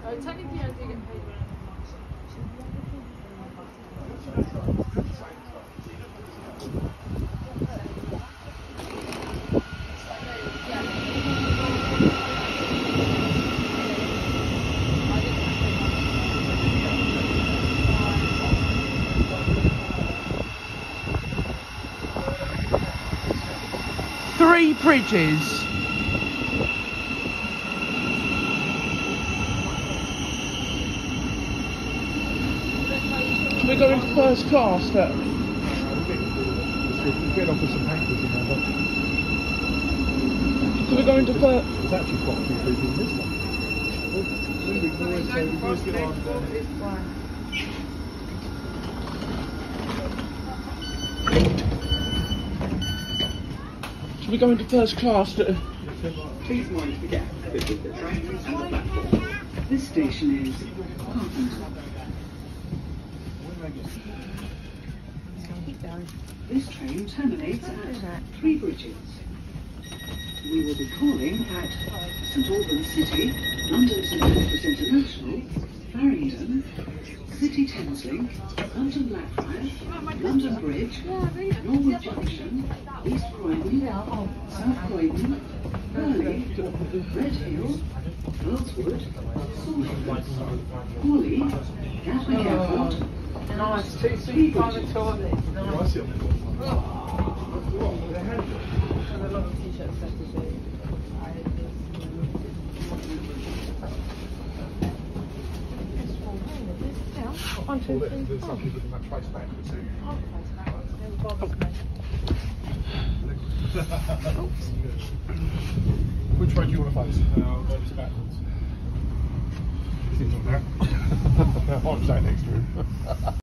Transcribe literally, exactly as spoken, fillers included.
technically I do get paid when Three bridges. We're going to first class, look. We're getting off with some papers in there, but So we're going to first. there's actually quite a few people in this one. Well, we can always say we can always get on So we're going to first class, look. Please mind the gap between the train and the platform. This station is Harpenden. This train terminates at Three Bridges. We will be calling at St Albans City, London St Albans International, Farringdon, City Thameslink, London Blackfriars, London Bridge, Norwood Junction, East Croydon, South Croydon, Burley, Red Hill, Earlswood, Salford, Hawley, Gatwick Airport, nice two seat private toilet. I see them. And a lot of t-shirts left to do. One, two, three, There's four. some people in that price band too. Oh, never bothers me. Which way do you want to face? Uh, I'll go this backwards. He's on that. I'm sat next to him.